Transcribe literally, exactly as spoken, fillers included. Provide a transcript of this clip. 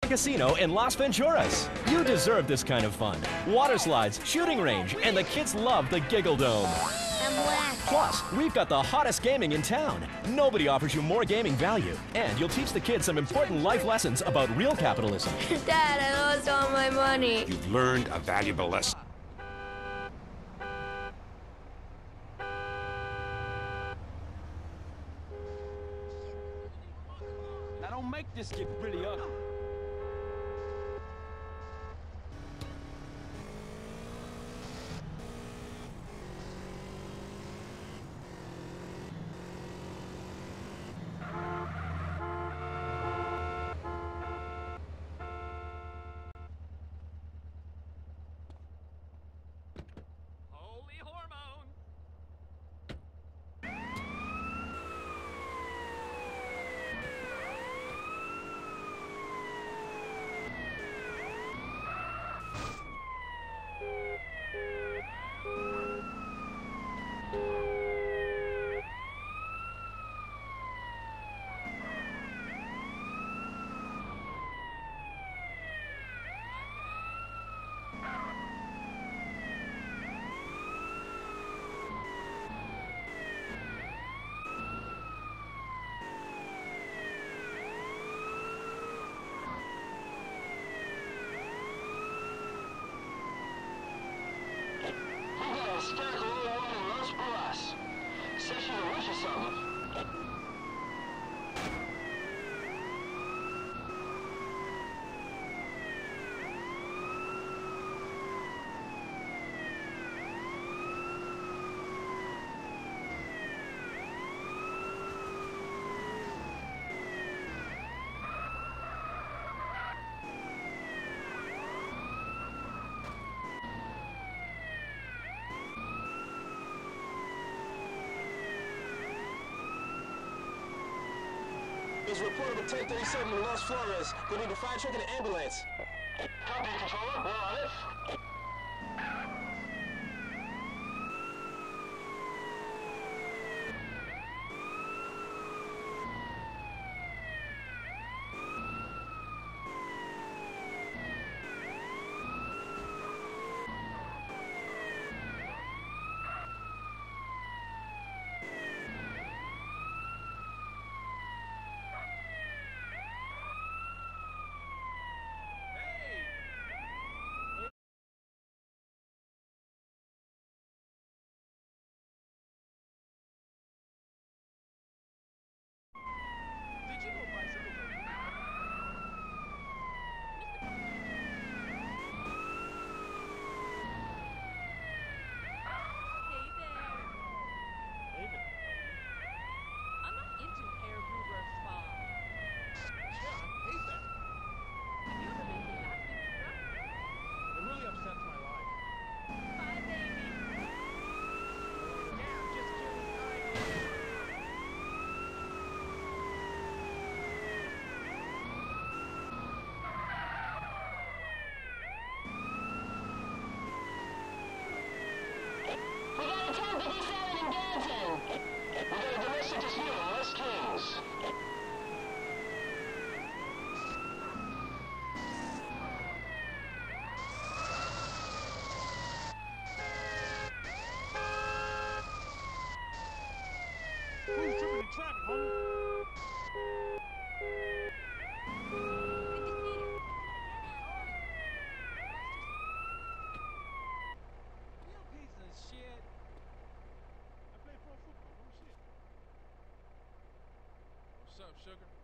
Casino in Las Venturas. You deserve this kind of fun. Water slides, shooting range, and the kids love the Giggle Dome. I'm wet. Plus, we've got the hottest gaming in town. Nobody offers you more gaming value. And you'll teach the kids some important life lessons about real capitalism. Dad, I lost all my money. You've learned a valuable lesson. Now don't make this get really ugly. Holy hormone! Hysterical little woman loves brass. Says she's a witch or something. There's a report of a ten thirty-seven in Los Flores. They need a fire truck and an ambulance. Copy, controller. We're on it. Did you know bicycles are... Hey there. Hey there. I'm not into hair groover spa. Yeah, I hate that. Have you ever been to that big It really upsets my life. Bye, baby. Yeah, I'm just killing time. We got a ten fifty-seven in Gadsden. We got a domestic dispute in West Kings. Who's tripping in traffic, homie? You piece of shit. I play pro football, no shit. What's up, sugar?